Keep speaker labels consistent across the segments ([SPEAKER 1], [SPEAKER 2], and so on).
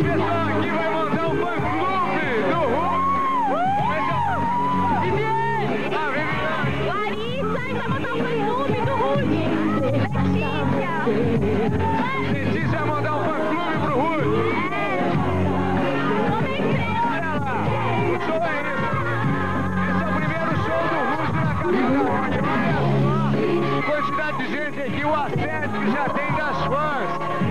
[SPEAKER 1] pessoal aqui vai montar um fã-clube do Hulk.
[SPEAKER 2] Larissa, vai montar um fã-clube do Hulk.
[SPEAKER 1] Letícia vai mandar um fã-clube pro Hulk. Olha lá, o show é esse. Esse é o primeiro show do Hulk na capital. Olha só, quantidade de gente aqui, o assédio que já tem das fãs.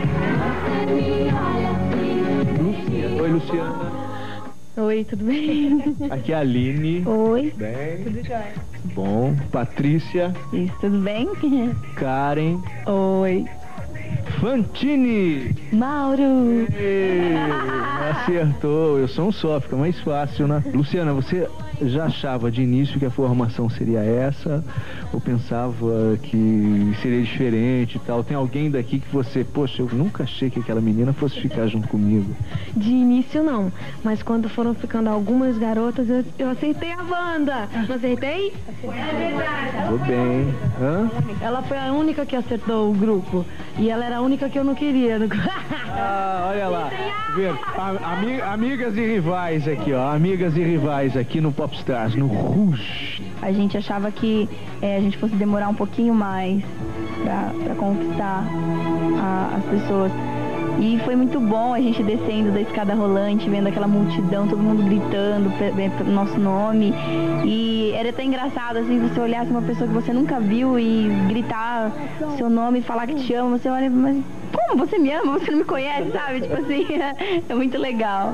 [SPEAKER 3] Oi, Luciana.
[SPEAKER 4] Oi, tudo bem?
[SPEAKER 3] Aqui é a Aline.
[SPEAKER 4] Oi.
[SPEAKER 3] Bem.
[SPEAKER 4] Tudo jóia?
[SPEAKER 3] Bom. Patrícia.
[SPEAKER 4] Isso, tudo bem?
[SPEAKER 3] Karen.
[SPEAKER 4] Oi.
[SPEAKER 3] Fantini.
[SPEAKER 4] Mauro.
[SPEAKER 3] Ei, acertou. Eu sou um só, fica mais fácil, né? Luciana, você já achava de início que a formação seria essa? Ou pensava que seria diferente e tal? Tem alguém daqui que você... Poxa, eu nunca achei que aquela menina fosse ficar junto comigo.
[SPEAKER 4] De início não, mas quando foram ficando algumas garotas, eu acertei a banda. Não acertei? É verdade.
[SPEAKER 3] Tô bem. Hã?
[SPEAKER 4] Ela foi a única que acertou o grupo. E ela era a única que eu não queria.
[SPEAKER 3] Ah, olha lá. Amigas e rivais aqui, ó. Amigas e rivais aqui no Popstars, no Rouge.
[SPEAKER 5] A gente achava que a gente fosse demorar um pouquinho mais pra conquistar as pessoas. E foi muito bom a gente descendo da escada rolante, vendo aquela multidão, todo mundo gritando pelo nosso nome. E era até engraçado, assim, você olhasse uma pessoa que você nunca viu e gritar seu nome e falar que te ama. Você olha, mas como você me ama? Você não me conhece, sabe? Tipo assim, é muito legal.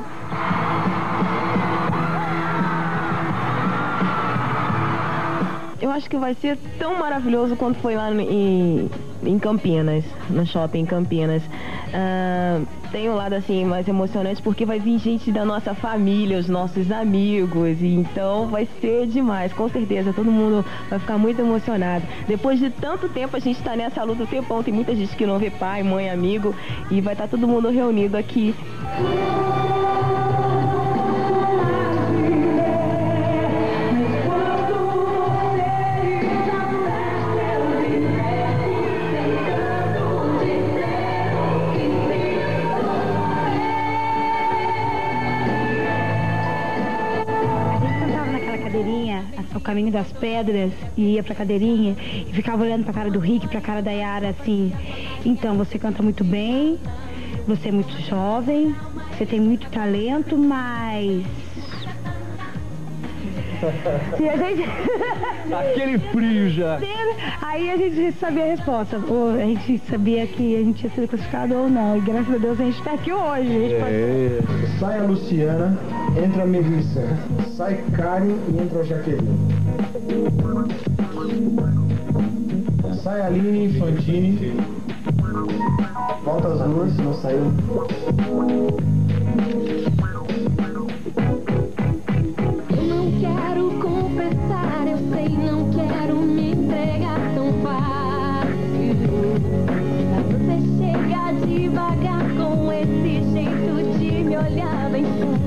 [SPEAKER 4] Eu acho que vai ser tão maravilhoso quanto foi lá em Campinas, no shopping em Campinas. Tem um lado assim mais emocionante porque vai vir gente da nossa família, os nossos amigos, e então vai ser demais, com certeza, todo mundo vai ficar muito emocionado. Depois de tanto tempo a gente está nessa luta o tempão, tem muita gente que não vê pai, mãe, amigo, e vai estar todo mundo reunido aqui.
[SPEAKER 6] O Caminho das Pedras, e ia pra cadeirinha e ficava olhando pra cara do Rick, pra cara da Yara, assim. Então, você canta muito bem, você é muito jovem, você tem muito talento, mas... E a gente...
[SPEAKER 3] Aquele frio já.
[SPEAKER 6] Aí a gente sabia a resposta. Ou a gente sabia que a gente ia ser classificado ou não. E graças a Deus a gente está aqui hoje.
[SPEAKER 7] Sai a Luciana, entra a Melissa. Sai Karen e entra a Jaqueline. Sai a Aline e Fantini. Volta as duas, não saiu.
[SPEAKER 2] Quero confessar, eu sei, não quero me entregar tão fácil. Você chega devagar com esse jeito de me olhar bem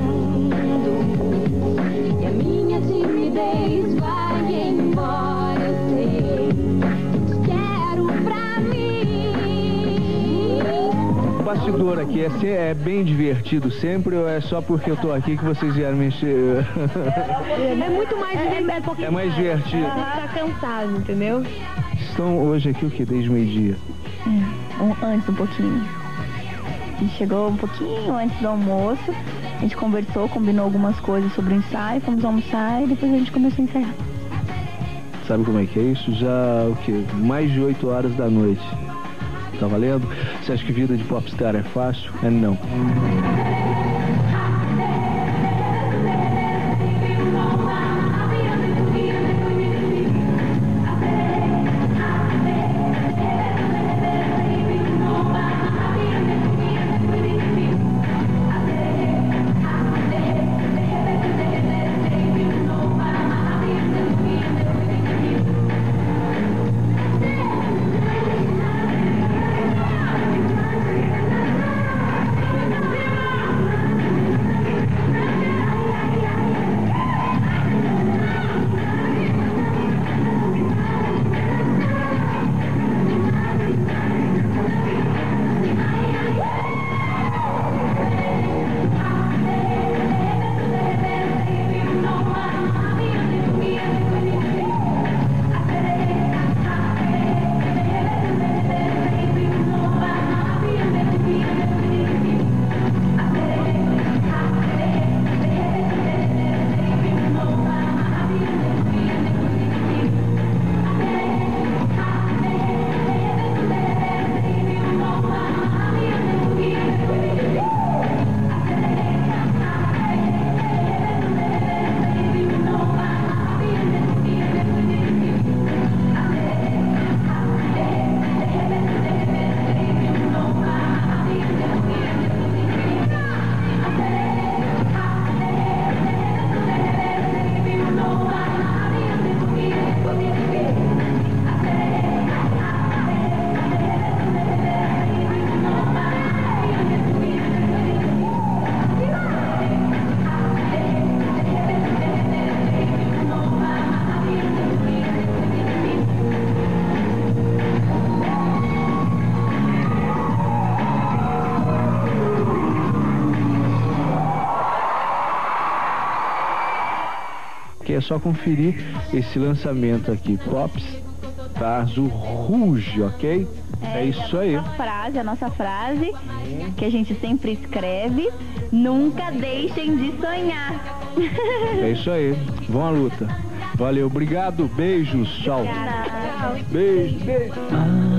[SPEAKER 2] fundo. E a minha timidez vai embora, eu sei. Te quero pra mim.
[SPEAKER 3] O bastidor aqui é bem divertido sempre, ou é só porque eu tô aqui que vocês vieram me encher?
[SPEAKER 4] É muito mais divertido.
[SPEAKER 3] É mais divertido.
[SPEAKER 4] Tá cansado, entendeu?
[SPEAKER 3] Estão hoje aqui o que? Desde meio-dia?
[SPEAKER 5] Antes um pouquinho. A gente chegou um pouquinho antes do almoço, a gente conversou, combinou algumas coisas sobre o ensaio, fomos almoçar e depois a gente começou a ensaiar.
[SPEAKER 3] Sabe como é que é isso? Já, o quê? Mais de 8 horas da noite. Tá valendo? Você acha que vida de popstar é fácil? É não. é só conferir esse lançamento aqui, Pops, tá? Azul Rouge, ok? É isso aí.
[SPEAKER 5] A nossa frase, que a gente sempre escreve, nunca deixem de sonhar.
[SPEAKER 3] É isso aí. Vão à luta. Valeu, obrigado, beijos, tchau.
[SPEAKER 5] Obrigada.
[SPEAKER 3] Beijo, beijo.